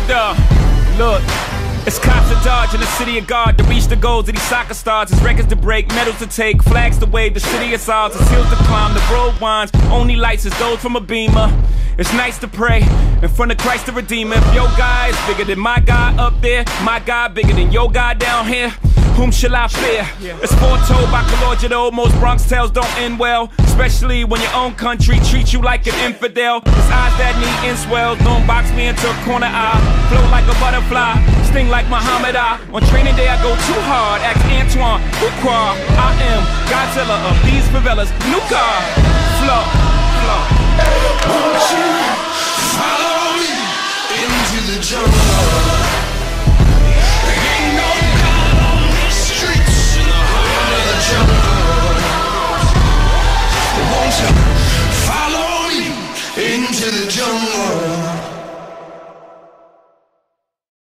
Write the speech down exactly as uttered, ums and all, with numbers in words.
Duh. Look, it's cops to dodge in the city of God to reach the goals of these soccer stars. It's records to break, medals to take, flags to wave. The city is ours, it's hills to climb, the road winds. Only lights is those from a beamer. It's nice to pray in front of Christ the Redeemer. If your guy is bigger than my guy up there, my guy bigger than your guy down here, whom shall I fear? Yeah. It's foretold by Kalorjado, most Bronx tales don't end well, especially when your own country treats you like an infidel. It's eyes that need inswells, don't box me into a corner eye. Flow like a butterfly, sting like Muhammad Ali. On training day I go too hard, ask Antoine Fuqua. I am Godzilla of these favelas, new car, flow, flow. Won't you follow me into the jungle?